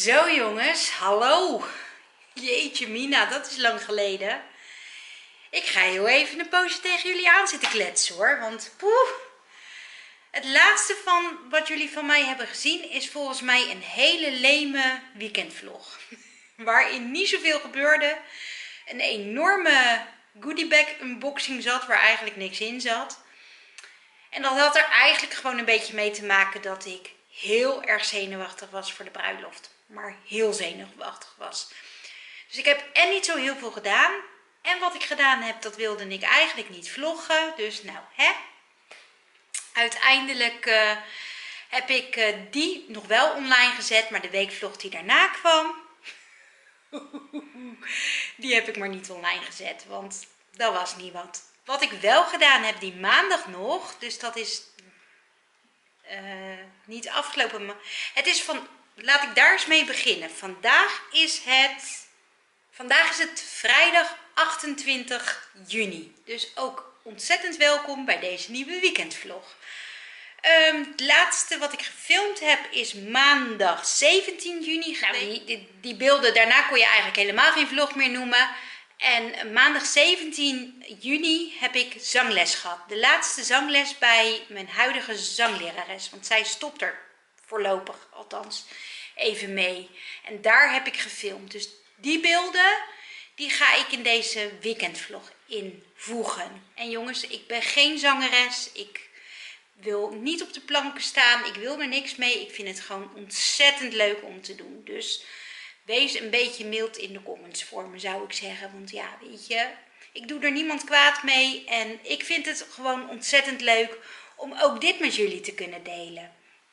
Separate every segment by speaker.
Speaker 1: Zo jongens, hallo. Jeetje mina, dat is lang geleden. Ik ga heel even een poosje tegen jullie aan zitten kletsen hoor. Want poeh, het laatste van wat jullie van mij hebben gezien is volgens mij een hele leme weekendvlog. Waarin niet zoveel gebeurde. Een enorme goodiebag unboxing zat waar eigenlijk niks in zat. En dat had er eigenlijk gewoon een beetje mee te maken dat ik heel erg zenuwachtig was voor de bruiloft. Maar heel zenuwachtig was. Dus ik heb en niet zo heel veel gedaan. En wat ik gedaan heb, dat wilde ik eigenlijk niet vloggen. Dus nou, hè. Uiteindelijk heb ik die nog wel online gezet. Maar de weekvlog die daarna kwam, die heb ik maar niet online gezet. Want dat was niet wat. Wat ik wel gedaan heb die maandag nog. Dus dat is niet afgelopen. Maar het is van... Laat ik daar eens mee beginnen. Vandaag is het vrijdag 28 juni. Dus ook ontzettend welkom bij deze nieuwe weekendvlog. Het laatste wat ik gefilmd heb is maandag 17 juni geweest. Nou, die beelden, daarna kon je eigenlijk helemaal geen vlog meer noemen. En maandag 17 juni heb ik zangles gehad. De laatste zangles bij mijn huidige zanglerares. Want zij stopt er voorlopig althans even mee. En daar heb ik gefilmd. Dus die beelden, die ga ik in deze weekendvlog invoegen. En jongens, ik ben geen zangeres. Ik wil niet op de planken staan. Ik wil er niks mee. Ik vind het gewoon ontzettend leuk om te doen. Dus wees een beetje mild in de comments voor me, zou ik zeggen. Want ja, weet je, ik doe er niemand kwaad mee. En ik vind het gewoon ontzettend leuk om ook dit met jullie te kunnen delen.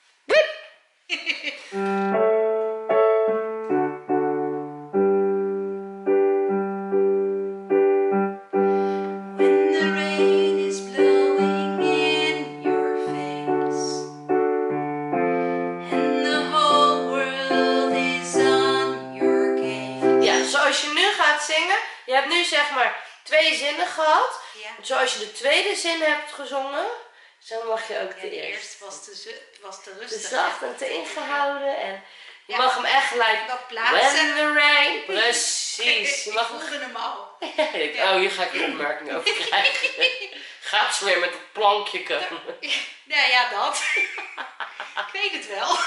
Speaker 2: Zingen. Je hebt nu zeg maar 2 zinnen gehad.
Speaker 1: Ja.
Speaker 2: Zoals je de tweede zin hebt gezongen, zo mag je ook de
Speaker 1: eerste. Was te rustig.
Speaker 2: Te zacht en te ingehouden. En je mag hem echt gelijk
Speaker 1: plaatsen.
Speaker 2: When the rain. Precies. Je mag
Speaker 1: voelde hem al.
Speaker 2: Oh, hier ga ik een opmerking over krijgen. Gaat ze weer met het plankje komen.
Speaker 1: Nou ja, dat. Ik weet het wel.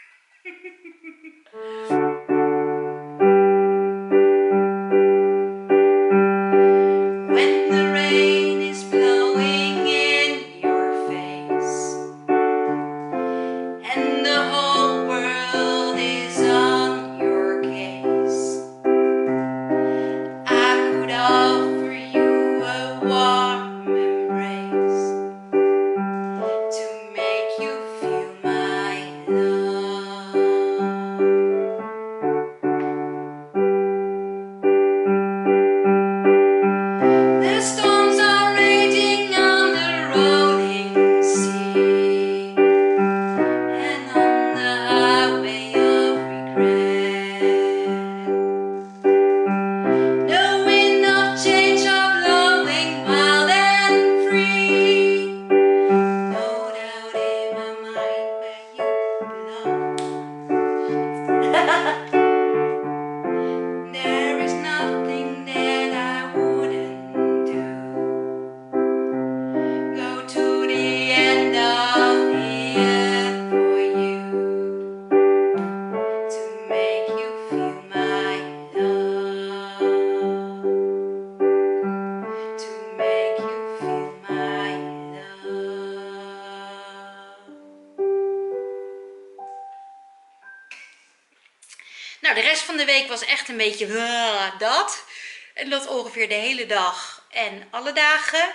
Speaker 1: Nou, de rest van de week was echt een beetje dat. En dat ongeveer de hele dag en alle dagen.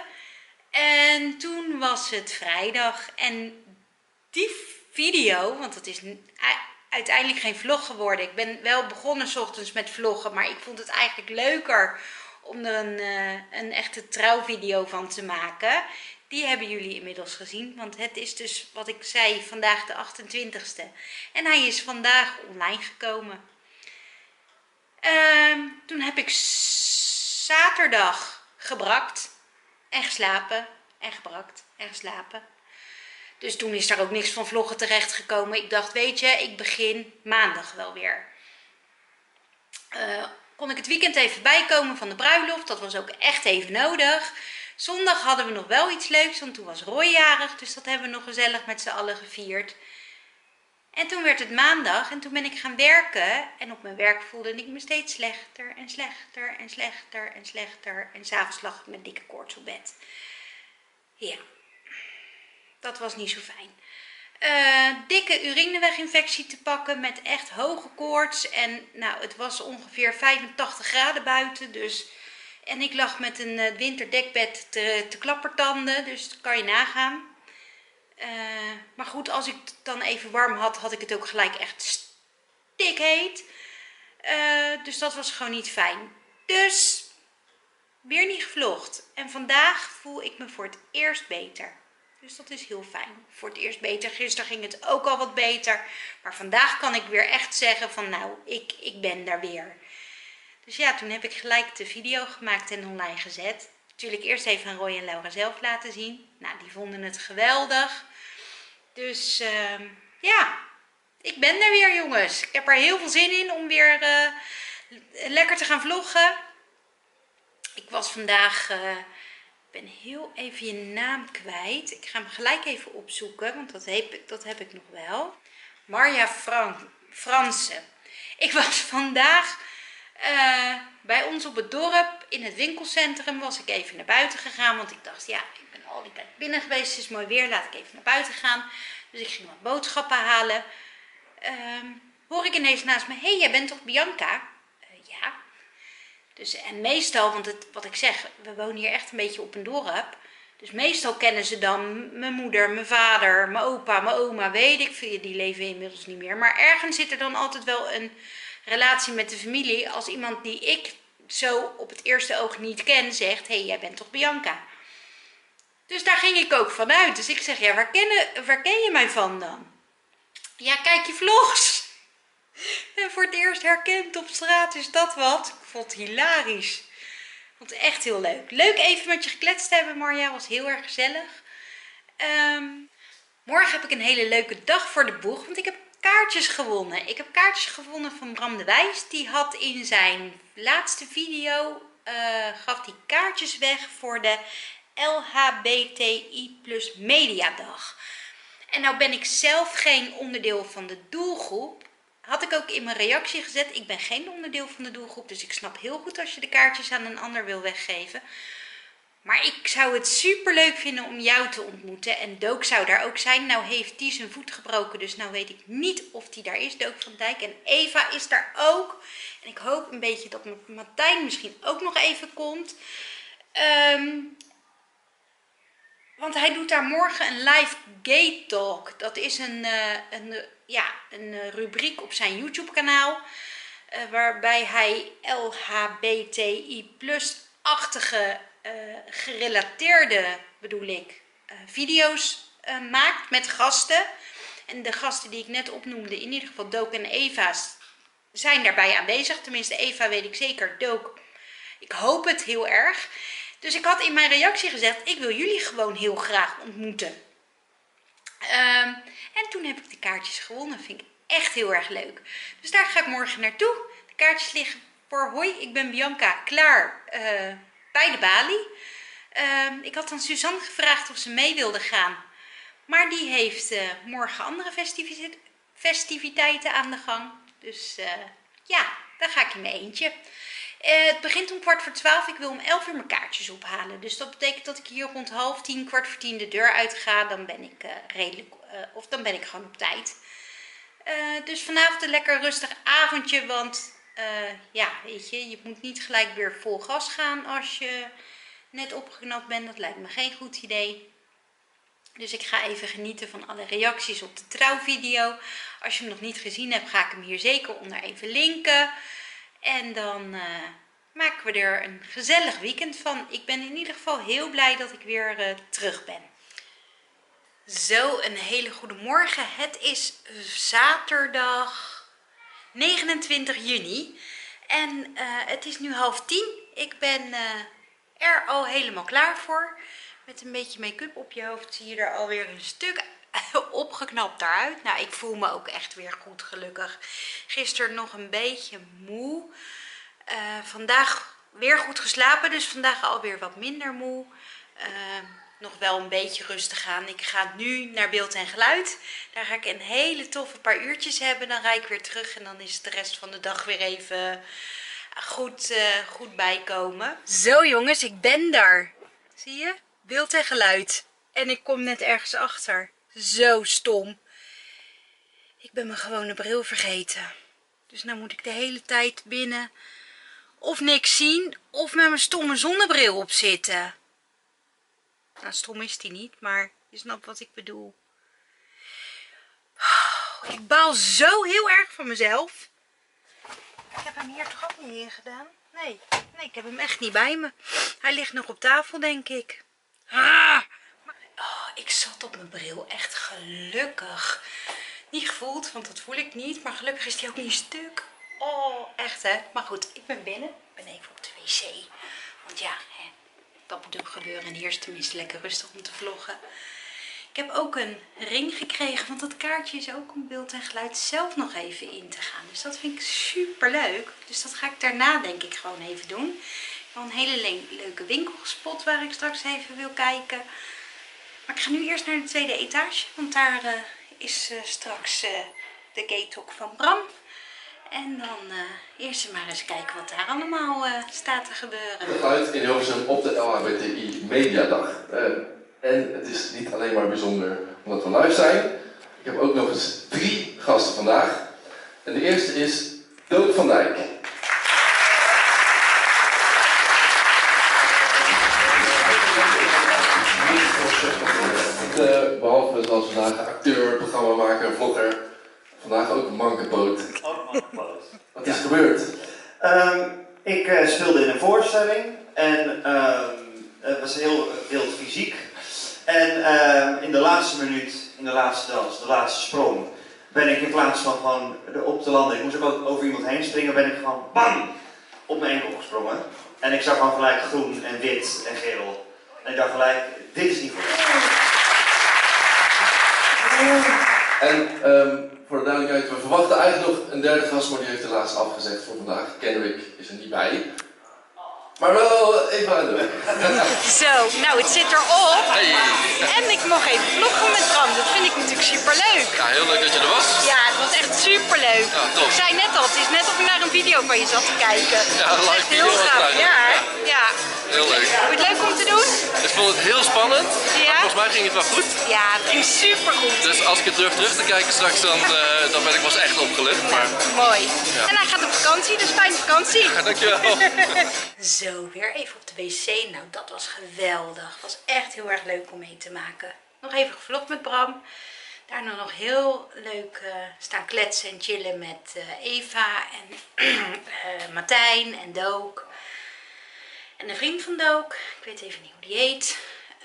Speaker 1: En toen was het vrijdag. En die video, want het is uiteindelijk geen vlog geworden. Ik ben wel begonnen 's ochtends met vloggen. Maar ik vond het eigenlijk leuker om er een echte trouwvideo van te maken. Die hebben jullie inmiddels gezien. Want het is dus, wat ik zei, vandaag de 28e. En hij is vandaag online gekomen. Toen heb ik zaterdag gebrakt en geslapen en gebrakt en geslapen. Dus toen is daar ook niks van vloggen terecht gekomen. Ik dacht, weet je, ik begin maandag wel weer. kon ik het weekend even bijkomen van de bruiloft. Dat was ook echt even nodig. Zondag hadden we nog wel iets leuks, want toen was Roy jarig. Dus dat hebben we nog gezellig met z'n allen gevierd. En toen werd het maandag en toen ben ik gaan werken. En op mijn werk voelde ik me steeds slechter en slechter en slechter en slechter. En s'avonds lag ik met dikke koorts op bed. Ja, dat was niet zo fijn. Dikke urineweginfectie te pakken met echt hoge koorts. En nou, het was ongeveer 85 graden buiten. Dus, en ik lag met een winterdekbed te klappertanden. Dus dat kan je nagaan. Maar goed, als ik het dan even warm had, had ik het ook gelijk echt stikheet. Dus dat was gewoon niet fijn. Dus weer niet gevlogd. En vandaag voel ik me voor het eerst beter. Dus dat is heel fijn. Voor het eerst beter. Gisteren ging het ook al wat beter. Maar vandaag kan ik weer echt zeggen van nou, ik ben daar weer. Dus ja, toen heb ik gelijk de video gemaakt en online gezet. Natuurlijk eerst even aan Roy en Laura zelf laten zien. Nou, die vonden het geweldig. Dus ja, ik ben er weer jongens. Ik heb er heel veel zin in om weer lekker te gaan vloggen. Ik was vandaag, ik ben heel even je naam kwijt. Ik ga hem gelijk even opzoeken, want dat heb ik nog wel. Marja Fransen. Ik was vandaag bij ons op het dorp, in het winkelcentrum, was ik even naar buiten gegaan. Want ik dacht, ja, ik ben al die tijd binnen geweest, het is mooi weer, laat ik even naar buiten gaan. Dus ik ging wat boodschappen halen. Hoor ik ineens naast me, hé, jij bent toch Bianca? Ja. Dus, en meestal, want wat ik zeg, we wonen hier echt een beetje op een dorp. Dus meestal kennen ze dan mijn moeder, mijn vader, mijn opa, mijn oma, weet ik veel. Die leven inmiddels niet meer. Maar ergens zit er dan altijd wel een relatie met de familie. Als iemand die ik zo op het eerste oog niet ken zegt, hé, jij bent toch Bianca? Dus daar ging ik ook vanuit. Dus ik zeg, ja, waar ken je mij van dan? Ja, kijk je vlogs. En voor het eerst herkend op straat is dat wat. Ik vond het hilarisch. Vond het echt heel leuk. Leuk even met je gekletst te hebben, Marja. Was heel erg gezellig. Morgen heb ik een hele leuke dag voor de boeg. Want ik heb kaartjes gewonnen. Ik heb kaartjes gewonnen van Bram de Wijs. Die had in zijn laatste video, gaf die kaartjes weg voor de LHBTI plus Mediadag. En nou ben ik zelf geen onderdeel van de doelgroep. Had ik ook in mijn reactie gezet. Ik ben geen onderdeel van de doelgroep. Dus ik snap heel goed als je de kaartjes aan een ander wil weggeven. Maar ik zou het super leuk vinden om jou te ontmoeten. En Dook zou daar ook zijn. Nou heeft die zijn voet gebroken. Dus nou weet ik niet of die daar is, Dook van Dijk. En Eva is daar ook. En ik hoop een beetje dat Martijn misschien ook nog even komt. Want hij doet daar morgen een live gay talk. Dat is een rubriek op zijn YouTube kanaal. Waarbij hij LHBTI plus-achtige gerelateerde, video's maakt met gasten. En de gasten die ik net opnoemde, in ieder geval Dook en Eva, zijn daarbij aanwezig. Tenminste, Eva weet ik zeker, Dook, ik hoop het heel erg. Dus ik had in mijn reactie gezegd, ik wil jullie gewoon heel graag ontmoeten. En toen heb ik de kaartjes gewonnen. Vind ik echt heel erg leuk. Dus daar ga ik morgen naartoe. De kaartjes liggen voor hoi, ik ben Bianca klaar bij de balie. Ik had aan Suzanne gevraagd of ze mee wilde gaan. Maar die heeft morgen andere festiviteiten aan de gang. Dus ja, daar ga ik in mijn eentje. Het begint om 11:15. Ik wil om 11 uur mijn kaartjes ophalen. Dus dat betekent dat ik hier rond 9:30, 9:45 de deur uitga. Dan ben ik dan ben ik gewoon op tijd. Dus vanavond een lekker rustig avondje. Want ja, weet je moet niet gelijk weer vol gas gaan als je net opgeknapt bent. Dat lijkt me geen goed idee. Dus ik ga even genieten van alle reacties op de trouwvideo. Als je hem nog niet gezien hebt, ga ik hem hier zeker onder even linken. En dan maken we er een gezellig weekend van. Ik ben in ieder geval heel blij dat ik weer terug ben. Zo, een hele goede morgen. Het is zaterdag 29 juni. En het is nu 9:30. Ik ben er al helemaal klaar voor. Met een beetje make-up op je hoofd zie je er alweer een stuk opgeknapt uit. Nou, ik voel me ook echt weer goed, gelukkig. Gisteren nog een beetje moe. Vandaag weer goed geslapen, dus vandaag alweer wat minder moe. Nog wel een beetje rustig aan. Ik ga nu naar beeld en geluid. Daar ga ik een hele toffe paar uurtjes hebben. Dan rijd ik weer terug en dan is het de rest van de dag weer even goed bijkomen. Zo jongens, ik ben daar. Zie je? Beeld en geluid. En ik kom net ergens achter. Zo stom. Ik ben mijn gewone bril vergeten. Dus nou moet ik de hele tijd binnen of niks zien of met mijn stomme zonnebril op zitten. Nou, stom is die niet, maar je snapt wat ik bedoel. Ik baal zo heel erg van mezelf. Ik heb hem hier toch ook niet in gedaan? Nee, ik heb hem echt niet bij me. Hij ligt nog op tafel, denk ik. Ik zat op mijn bril, echt gelukkig. Niet gevoeld, want dat voel ik niet. Maar gelukkig is die ook niet stuk. Oh, echt hè. Maar goed, ik ben binnen. Ik ben even op de wc. Want ja, hè, dat moet ook gebeuren. En hier is het tenminste lekker rustig om te vloggen. Ik heb ook een ring gekregen. Want dat kaartje is ook om beeld en geluid zelf nog even in te gaan. Dus dat vind ik super leuk. Dus dat ga ik daarna denk ik gewoon even doen. Ik heb een hele leuke winkel gespot waar ik straks even wil kijken. Maar ik ga nu eerst naar de tweede etage. Want daar is straks de gate talk van Bram. En dan eerst maar eens kijken wat daar allemaal staat te gebeuren.
Speaker 3: Geluid in Hilversum op de LHBTI Mediadag. En het is niet alleen maar bijzonder omdat we live zijn. Ik heb ook nog eens 3 gasten vandaag. En de eerste is Dook van Dijk. Behalve zoals vandaag acteur, programmamaker, vlogger, vandaag ook mankepoot.
Speaker 4: Ook mankepoot.
Speaker 3: Wat is gebeurd?
Speaker 4: Ik speelde in een voorstelling en het was heel wild fysiek. En in de laatste minuut, in de laatste dans, de laatste sprong, ben ik in plaats van gewoon op te landen, ik moest ook over iemand heen springen, ben ik gewoon bam op mijn enkel gesprongen. En ik zag gewoon gelijk groen en wit en geel. En ik dacht gelijk, dit is niet voor mij.
Speaker 3: En voor de duidelijkheid, we verwachten eigenlijk nog een derde gast, maar die heeft helaas afgezegd voor vandaag. Kenrick is er niet bij. Maar wel even aan doen.
Speaker 1: Zo, nou het zit erop.
Speaker 5: Hey.
Speaker 1: En ik mag even vloggen met Bram. Dat vind ik natuurlijk superleuk.
Speaker 5: Ja, heel leuk dat je er was.
Speaker 1: Ja, het was echt superleuk.
Speaker 5: Ja, top.
Speaker 1: Ik zei net al, het is net of ik naar een video van je zat te kijken.
Speaker 5: Ja,
Speaker 1: Dat is
Speaker 5: live
Speaker 1: echt
Speaker 5: video
Speaker 1: heel
Speaker 5: was
Speaker 1: gaaf.
Speaker 5: leuk.
Speaker 1: Ja, ja.
Speaker 5: Heel leuk.
Speaker 1: Vond je het leuk om te doen?
Speaker 5: Ik vond het heel spannend.
Speaker 1: Ja?
Speaker 5: Volgens mij ging het wel goed.
Speaker 1: Ja, het ging supergoed.
Speaker 5: Dus als ik het durf terug te kijken straks, dan ben ik pas echt opgelucht. Maar
Speaker 1: Mooi.
Speaker 5: Ja.
Speaker 1: En hij gaat op vakantie, dus fijne vakantie.
Speaker 5: ja, dankjewel.
Speaker 1: Zo, weer even op de wc. Nou, dat was geweldig. Het was echt heel erg leuk om mee te maken. Nog even gevlogd met Bram. Daarna nog heel leuk staan kletsen en chillen met Eva en Martijn en Dook. En een vriend van Dook. Ik weet even niet hoe die heet.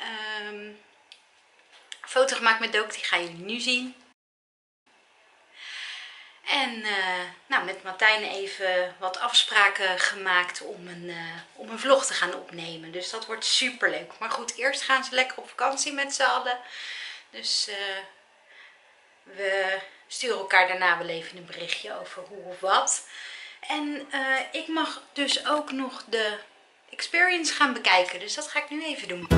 Speaker 1: Foto gemaakt met Dook, die gaan jullie nu zien. En nou, met Martijn even wat afspraken gemaakt om een vlog te gaan opnemen. Dus dat wordt super leuk. Maar goed, eerst gaan ze lekker op vakantie met z'n allen. Dus we sturen elkaar daarna wel even een berichtje over hoe of wat. En ik mag dus ook nog de experience gaan bekijken. Dus dat ga ik nu even doen.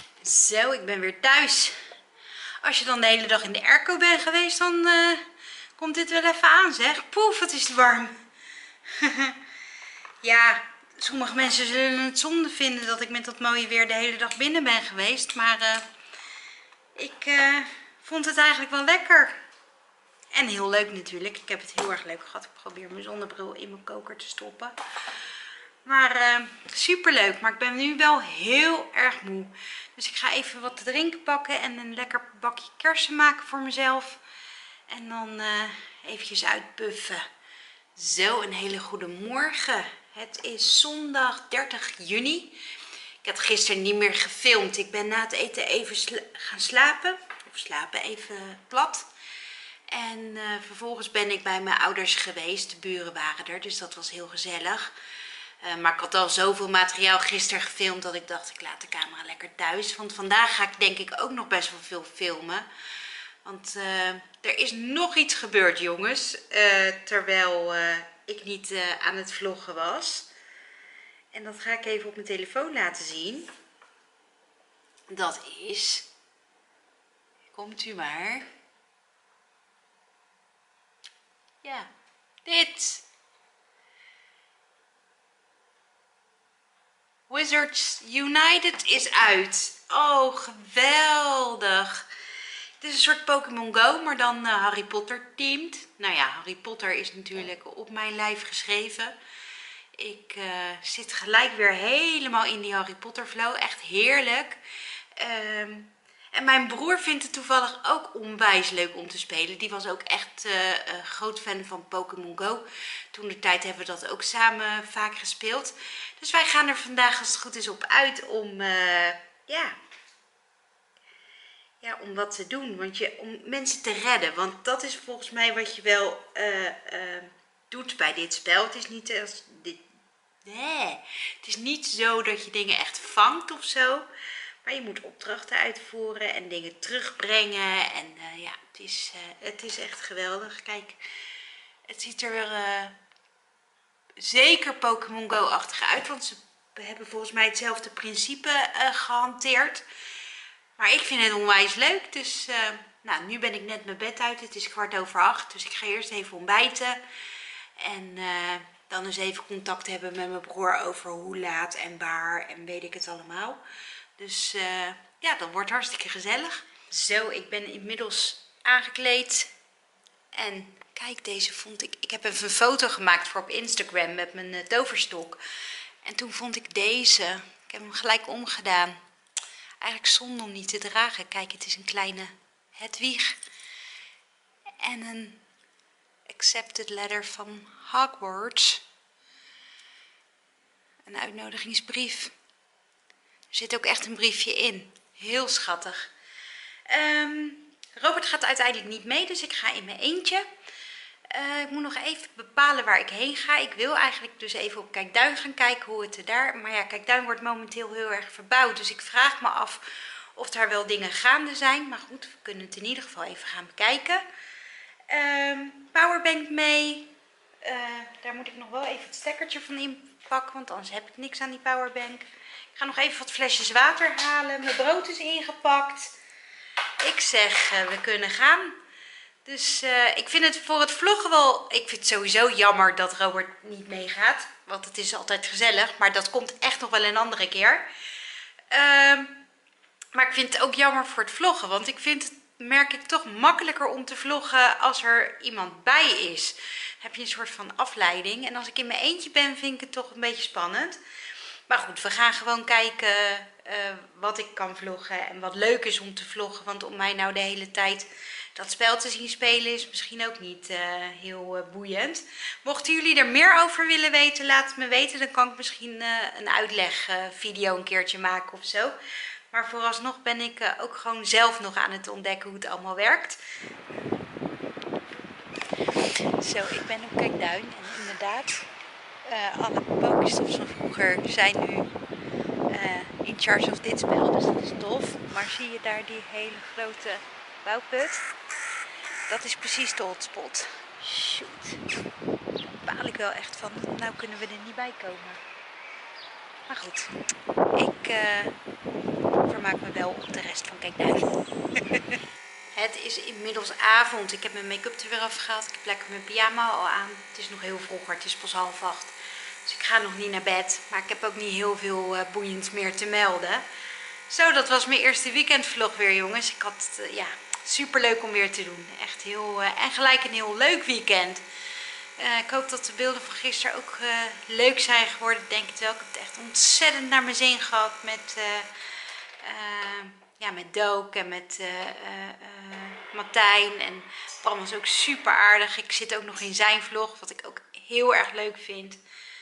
Speaker 1: Zo, ik ben weer thuis. Als je dan de hele dag in de airco bent geweest, dan Komt dit wel even aan, zeg. Poef, wat is het warm. Ja, sommige mensen zullen het zonde vinden dat ik met dat mooie weer de hele dag binnen ben geweest. Maar ik vond het eigenlijk wel lekker. En heel leuk natuurlijk. Ik heb het heel erg leuk gehad. Ik probeer mijn zonnebril in mijn koker te stoppen. Maar super leuk. Maar ik ben nu wel heel erg moe. Dus ik ga even wat te drinken pakken en een lekker bakje kersen maken voor mezelf. En dan eventjes uitpuffen. Zo, een hele goede morgen. Het is zondag 30 juni. Ik had gisteren niet meer gefilmd. Ik ben na het eten even gaan slapen. Of slapen even plat. En vervolgens ben ik bij mijn ouders geweest. De buren waren er, dus dat was heel gezellig. Maar ik had al zoveel materiaal gisteren gefilmd dat ik dacht, ik laat de camera lekker thuis. Want vandaag ga ik denk ik ook nog best wel veel filmen. Want er is nog iets gebeurd, jongens. Terwijl ik niet aan het vloggen was. En dat ga ik even op mijn telefoon laten zien. Dat is... Komt u maar. Ja, dit. Wizards United is uit. Oh, geweldig. Het is een soort Pokémon Go, maar dan Harry Potter themed. Nou ja, Harry Potter is natuurlijk op mijn lijf geschreven. Ik zit gelijk weer helemaal in die Harry Potter flow. Echt heerlijk. En mijn broer vindt het toevallig ook onwijs leuk om te spelen. Die was ook echt groot fan van Pokémon Go. Toen de tijd hebben we dat ook samen vaak gespeeld. Dus wij gaan er vandaag, als het goed is, op uit om, om wat te doen. Om mensen te redden. Want dat is volgens mij wat je wel doet bij dit spel. Het is niet het is niet zo dat je dingen echt vangt of zo. Maar je moet opdrachten uitvoeren en dingen terugbrengen. En het is echt geweldig. Kijk, het ziet er zeker Pokémon Go-achtig uit. Want ze hebben volgens mij hetzelfde principe gehanteerd. Maar ik vind het onwijs leuk. Dus nu ben ik net mijn bed uit. Het is 7:15. Dus ik ga eerst even ontbijten. En dan eens even contact hebben met mijn broer over hoe laat en waar en weet ik het allemaal. Dus dat wordt hartstikke gezellig. Zo, ik ben inmiddels aangekleed. En kijk, deze vond ik... Ik heb even een foto gemaakt voor op Instagram met mijn toverstok. En toen vond ik deze. Ik heb hem gelijk omgedaan. Eigenlijk zonde om niet te dragen. Kijk, het is een kleine Hedwig. En een accepted letter van Hogwarts. Een uitnodigingsbrief. Er zit ook echt een briefje in. Heel schattig. Robert gaat uiteindelijk niet mee, dus ik ga in mijn eentje. Ik moet nog even bepalen waar ik heen ga. Ik wil eigenlijk dus even op Kijkduin gaan kijken hoe het er daar... Maar ja, Kijkduin wordt momenteel heel erg verbouwd. Dus ik vraag me af of daar wel dingen gaande zijn. Maar goed, we kunnen het in ieder geval even gaan bekijken. Powerbank mee. Daar moet ik nog wel even het stekkertje van inpakken, want anders heb ik niks aan die powerbank. Ik ga nog even wat flesjes water halen. Mijn brood is ingepakt. Ik zeg, we kunnen gaan. Dus ik vind het voor het vloggen wel... Ik vind het sowieso jammer dat Robert niet meegaat. Want het is altijd gezellig. Maar dat komt echt nog wel een andere keer. Maar ik vind het ook jammer voor het vloggen. Want ik vind het, merk ik, toch makkelijker om te vloggen als er iemand bij is. Dan heb je een soort van afleiding. En als ik in mijn eentje ben, vind ik het toch een beetje spannend. Maar goed, we gaan gewoon kijken wat ik kan vloggen en wat leuk is om te vloggen. Want om mij nou de hele tijd dat spel te zien spelen is misschien ook niet heel boeiend. Mochten jullie er meer over willen weten, laat het me weten. Dan kan ik misschien een uitlegvideo een keertje maken of zo. Maar vooralsnog ben ik ook gewoon zelf nog aan het ontdekken hoe het allemaal werkt. Zo, ik ben op Kijkduin en inderdaad... alle Pokéstops van vroeger zijn nu in charge of dit spel, dus dat is tof. Maar zie je daar die hele grote bouwput? Dat is precies de hotspot. Shoot. Daar baal ik wel echt van. Nou kunnen we er niet bij komen. Maar goed, ik vermaak me wel op de rest van Kijkduin. Het is inmiddels avond. Ik heb mijn make-up er weer afgehaald. Ik heb lekker mijn pyjama al aan. Het is nog heel vroeg, het is pas 7:30. Dus ik ga nog niet naar bed. Maar ik heb ook niet heel veel boeiends meer te melden. Zo, dat was mijn eerste weekendvlog weer, jongens. Ik had ja, super leuk om weer te doen. Echt heel, en gelijk een heel leuk weekend. Ik hoop dat de beelden van gisteren ook leuk zijn geworden. Ik denk het wel. Ik heb het echt ontzettend naar mijn zin gehad met... ja, met Dook en met Martijn. En Bram was ook super aardig. Ik zit ook nog in zijn vlog, wat ik ook heel erg leuk vind.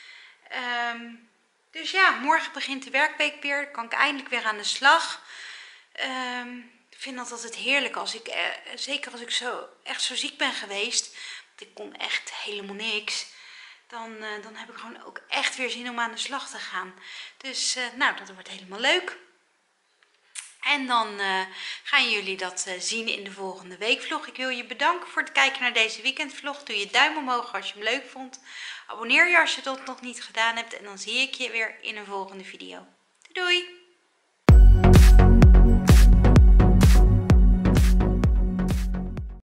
Speaker 1: Dus ja, morgen begint de werkweek weer. Dan kan ik eindelijk weer aan de slag. Ik vind dat altijd heerlijk als ik, zeker als ik echt zo ziek ben geweest. Want ik kon echt helemaal niks. Dan heb ik gewoon ook echt weer zin om aan de slag te gaan. Dus nou, dat wordt helemaal leuk. En dan gaan jullie dat zien in de volgende weekvlog. Ik wil je bedanken voor het kijken naar deze weekendvlog. Doe je duim omhoog als je hem leuk vond. Abonneer je als je dat nog niet gedaan hebt. En dan zie ik je weer in een volgende video. Doei doei!